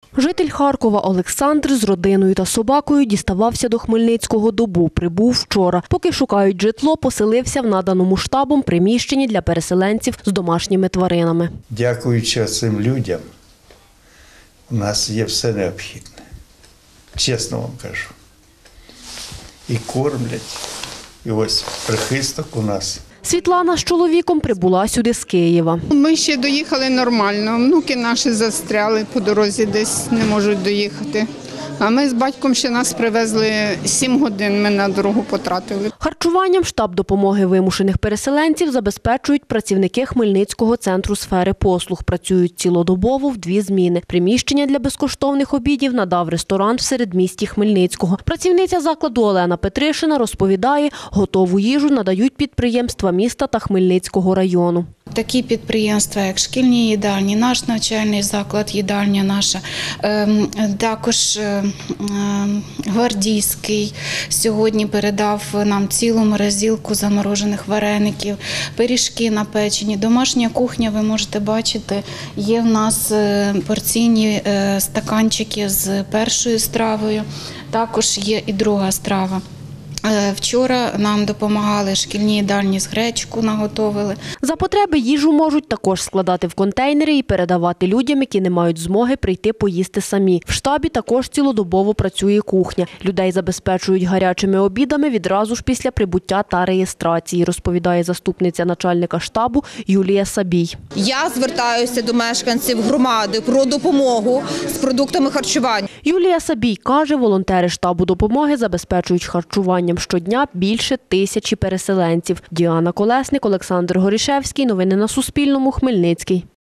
Житель Харкова Олександр з родиною та собакою діставався до Хмельницького добу. Прибув вчора. Поки шукають житло, поселився в наданому штабом приміщенні для переселенців з домашніми тваринами. Дякуючи цим людям, у нас є все необхідне. Чесно вам кажу. І кормлять, і ось прихисток у нас. Світлана з чоловіком прибула сюди з Києва. Ми ще доїхали нормально. Внуки наші застряли по дорозі, десь не можуть доїхати. А ми з батьком ще нас привезли 7 годин, ми на дорогу потратили. Харчуванням штаб допомоги вимушених переселенців забезпечують працівники Хмельницького центру сфери послуг. Працюють цілодобово в 2 зміни. Приміщення для безкоштовних обідів надав ресторан в середмісті Хмельницького. Працівниця закладу Олена Петришина розповідає, готову їжу надають підприємства міста та Хмельницького району. Такі підприємства, як шкільні їдальні, наш навчальний заклад, їдальня наша, також Гвардійський сьогодні передав нам цілу морозилку заморожених вареників, пиріжки напечені, домашня кухня, ви можете бачити, є в нас порційні стаканчики з першою стравою, також є і друга страва. Вчора нам допомагали шкільні їдальні, з гречку наготовили. За потреби їжу можуть також складати в контейнери і передавати людям, які не мають змоги прийти поїсти самі. В штабі також цілодобово працює кухня. Людей забезпечують гарячими обідами відразу ж після прибуття та реєстрації, розповідає заступниця начальника штабу Юлія Сабій. Я звертаюся до мешканців громади про допомогу з продуктами харчування. Юлія Сабій каже, волонтери штабу допомоги забезпечують харчуванням щодня більше 1000 переселенців. Діана Колесник, Олександр Горішевський. Новини на Суспільному. Хмельницький.